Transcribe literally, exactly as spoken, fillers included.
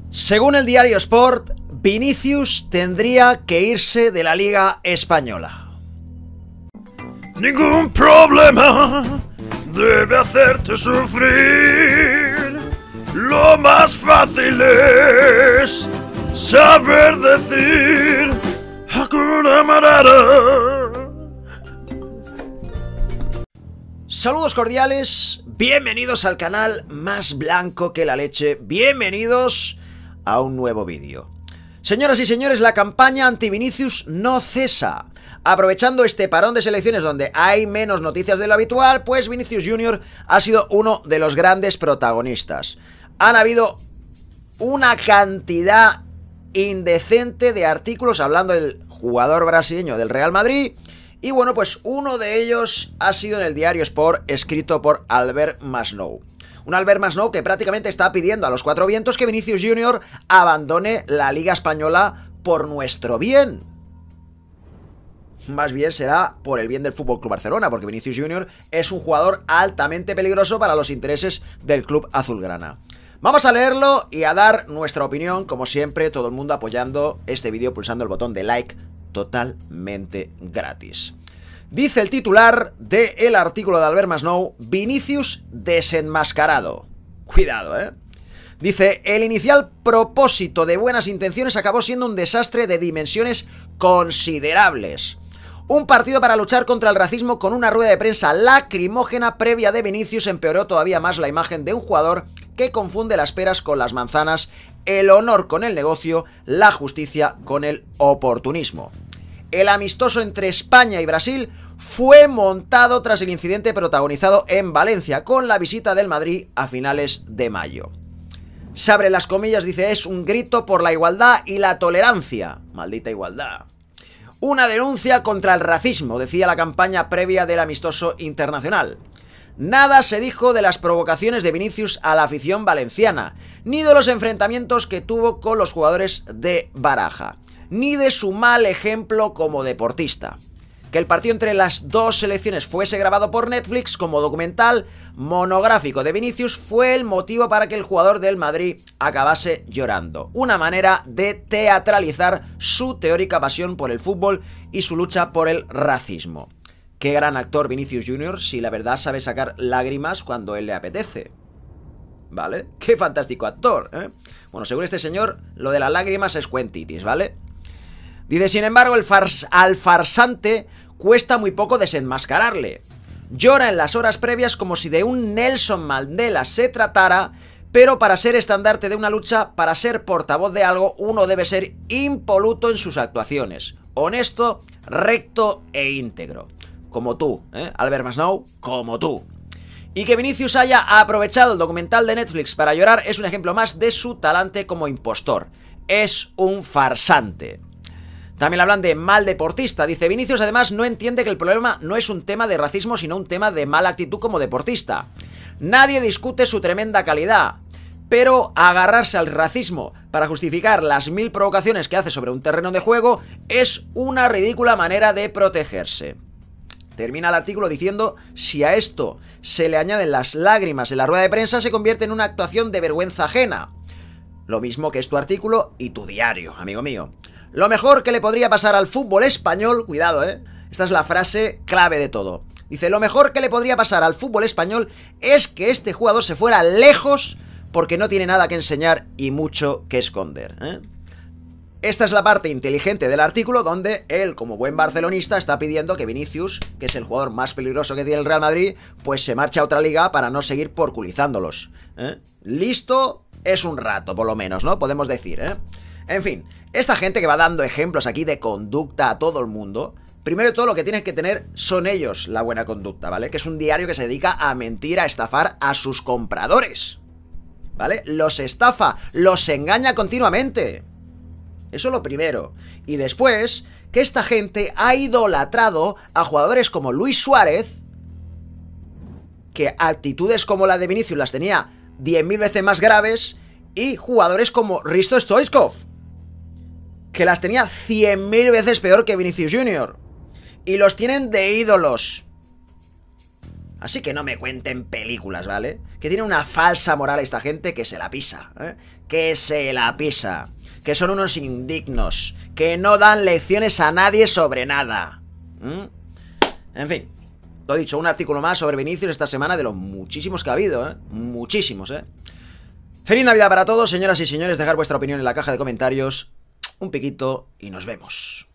Según el diario Sport, Vinicius tendría que irse de la Liga Española. Ningún problema debe hacerte sufrir. Lo más fácil es saber decir Hakuna Matata. Saludos cordiales, bienvenidos al canal más blanco que la leche, bienvenidos a un nuevo vídeo. Señoras y señores, la campaña anti-Vinicius no cesa. Aprovechando este parón de selecciones donde hay menos noticias de lo habitual, pues Vinicius junior ha sido uno de los grandes protagonistas. Han habido una cantidad indecente de artículos hablando del jugador brasileño del Real Madrid. Y bueno, pues uno de ellos ha sido en el diario Sport, escrito por Albert Masnou. Un Albert Masnou que prácticamente está pidiendo a los cuatro vientos que Vinicius junior abandone la Liga Española por nuestro bien. Más bien será por el bien del F C Barcelona, porque Vinicius junior es un jugador altamente peligroso para los intereses del club azulgrana. Vamos a leerlo y a dar nuestra opinión, como siempre, todo el mundo apoyando este vídeo pulsando el botón de like totalmente gratis. Dice el titular del artículo de Albert Masnou: Vinicius desenmascarado. Cuidado, ¿eh? Dice: el inicial propósito de buenas intenciones acabó siendo un desastre de dimensiones considerables. Un partido para luchar contra el racismo con una rueda de prensa lacrimógena previa de Vinicius empeoró todavía más la imagen de un jugador que confunde las peras con las manzanas, el honor con el negocio, la justicia con el oportunismo. El amistoso entre España y Brasil fue montado tras el incidente protagonizado en Valencia con la visita del Madrid a finales de mayo. Se abre las comillas, dice: es un grito por la igualdad y la tolerancia. Maldita igualdad. Una denuncia contra el racismo, decía la campaña previa del amistoso internacional. Nada se dijo de las provocaciones de Vinicius a la afición valenciana, ni de los enfrentamientos que tuvo con los jugadores de Baraja, ni de su mal ejemplo como deportista. Que el partido entre las dos selecciones fuese grabado por Netflix como documental monográfico de Vinicius fue el motivo para que el jugador del Madrid acabase llorando. Una manera de teatralizar su teórica pasión por el fútbol y su lucha por el racismo. Qué gran actor Vinicius junior, si la verdad sabe sacar lágrimas cuando él le apetece. ¿Vale? Qué fantástico actor, ¿eh? Bueno, según este señor, lo de las lágrimas es cuentitis, ¿vale? Dice: sin embargo, el fars al farsante cuesta muy poco desenmascararle. Llora en las horas previas como si de un Nelson Mandela se tratara, pero para ser estandarte de una lucha, para ser portavoz de algo, uno debe ser impoluto en sus actuaciones. Honesto, recto e íntegro. Como tú, ¿eh? Albert Masnou, como tú. Y que Vinicius haya aprovechado el documental de Netflix para llorar es un ejemplo más de su talante como impostor. Es un farsante. También hablan de mal deportista. Dice: Vinicius además no entiende que el problema no es un tema de racismo, sino un tema de mala actitud como deportista. Nadie discute su tremenda calidad, pero agarrarse al racismo para justificar las mil provocaciones que hace sobre un terreno de juego es una ridícula manera de protegerse. Termina el artículo diciendo: si a esto se le añaden las lágrimas en la rueda de prensa, se convierte en una actuación de vergüenza ajena. Lo mismo que es tu artículo y tu diario, amigo mío. Lo mejor que le podría pasar al fútbol español, cuidado, eh, esta es la frase clave de todo. Dice: lo mejor que le podría pasar al fútbol español es que este jugador se fuera lejos porque no tiene nada que enseñar y mucho que esconder, ¿eh? Esta es la parte inteligente del artículo donde él, como buen barcelonista, está pidiendo que Vinicius, que es el jugador más peligroso que tiene el Real Madrid, pues se marche a otra liga para no seguir porculizándolos, ¿eh? Listo es un rato, por lo menos, ¿no? Podemos decir, ¿eh? En fin, esta gente que va dando ejemplos aquí de conducta a todo el mundo, primero de todo lo que tienen que tener son ellos la buena conducta, ¿vale? Que es un diario que se dedica a mentir, a estafar a sus compradores, ¿vale? Los estafa, los engaña continuamente. Eso es lo primero. Y después, que esta gente ha idolatrado a jugadores como Luis Suárez, que actitudes como la de Vinicius las tenía diez mil veces más graves, y jugadores como Hristo Stoichkov, que las tenía cien mil veces peor que Vinicius junior. Y los tienen de ídolos. Así que no me cuenten películas, ¿vale? Que tiene una falsa moral esta gente que se la pisa, ¿eh? que se la pisa, que son unos indignos, que no dan lecciones a nadie sobre nada. ¿Mm? En fin, lo dicho, un artículo más sobre Vinicius esta semana de los muchísimos que ha habido, ¿eh? Muchísimos, ¿eh? Feliz Navidad para todos, señoras y señores, dejad vuestra opinión en la caja de comentarios. Un piquito y nos vemos.